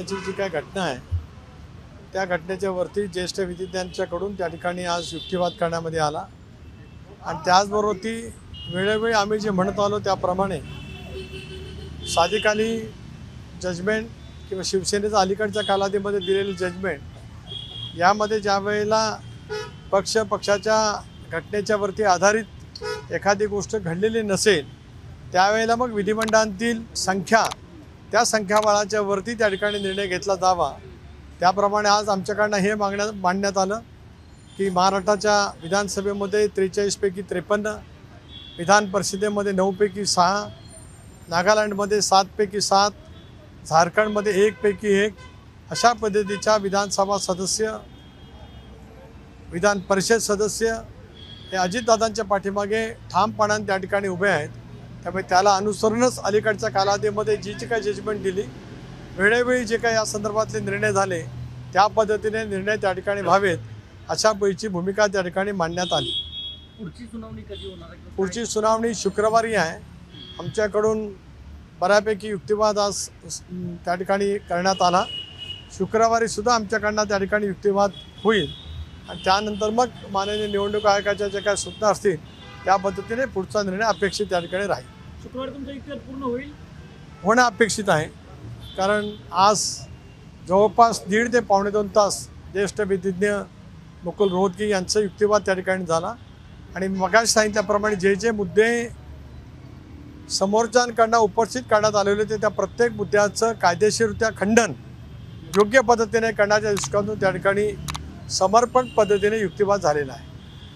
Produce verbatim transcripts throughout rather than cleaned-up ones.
ची जी काय घटना आहे त्या घटनेच्या वरती ज्येष्ठ विधिज्ञांच्याकडून त्या ठिकाणी आज युक्तिवाद करण्यामध्ये आला आणि त्याचबरोबर ती वेळोवेळी आम्ही जे म्हणत आलो त्याप्रमाणे साधिकाली जजमेंट किंवा शिवसेनेचा अलीकडच्या कालावधीमध्ये दिलेली जजमेंट यामध्ये ज्या वेळेला पक्ष पक्षाच्या घटनेच्या वरती आधारित एखादी गोष्ट घडलेली नसेल त्यावेळेला मग विधिमंडळातील संख्या त्या संख्याबळाच्या वरती त्या ठिकाणी निर्णय घेतला जावा। त्याप्रमाणे आज आमच्याकडनं हे मागण्यात मांडण्यात आलं की महाराष्ट्राच्या विधानसभेमध्ये त्रेचाळीसपैकी त्रेपन्न, विधान परिषदेमध्ये नऊपैकी सहा, नागालँडमध्ये सातपैकी सात, झारखंडमध्ये एकपैकी एक अशा पद्धतीच्या विधानसभा सदस्य, विधान परिषद सदस्य हे अजितदादांच्या पाठीमागे ठामपणाने त्या ठिकाणी उभे आहेत। त्यामुळे त्याला अनुसरूनच अलीकडच्या कालावधीमध्ये जी जी काही जजमेंट दिली वेळोवेळी जे काही या संदर्भातले निर्णय झाले त्या पद्धतीने निर्णय त्या ठिकाणी व्हावेत अशा पैकी भूमिका त्या ठिकाणी मांडण्यात आली। पुढची सुनावणी कधी होणार आहे? पुढची सुनावणी शुक्रवारी आहे। आमच्याकडून बऱ्यापैकी युक्तिवाद आज त्या ठिकाणी करण्यात आला। शुक्रवारी सुद्धा आमच्याकडनं त्या ठिकाणी युक्तिवाद होईल आणि त्यानंतर मग माननीय निवडणूक आयोगाच्या ज्या काही सूचना असतील त्या पद्धतीने पुढचा निर्णय अपेक्षित त्या ठिकाणी राहील। शुक्रवारी तुमचा युक्तिवाद पूर्ण होईल होणं अपेक्षित आहे, कारण आज जवळपास दीड ते पावणे दोन तास ज्येष्ठ विधिज्ञ मुकुल रोहतगी यांचा युक्तिवाद त्या ठिकाणी झाला आणि मगाशी सांगितल्याप्रमाणे जे जे मुद्दे समोरच्यांकडनं उपस्थित करण्यात आलेले होते त्या प्रत्येक मुद्द्याचं कायदेशीररित्या खंडन योग्य पद्धतीने करण्याच्या दृष्टिकोनातून त्या ठिकाणी समर्पण पद्धतीने युक्तिवाद झालेला आहे।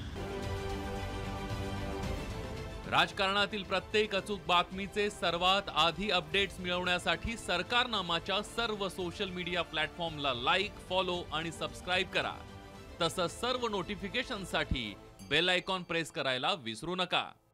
राजकारणातील प्रत्येक अचूक बातमीचे सर्वात आधी अपडेट्स मिळवण्यासाठी सरकारनामाच्या सर्व सोशल मीडिया प्लॅटफॉर्मला लाईक, फॉलो आणि सबस्क्राईब करा। तसंच सर्व नोटिफिकेशनसाठी बेल आयकॉन प्रेस करायला विसरू नका।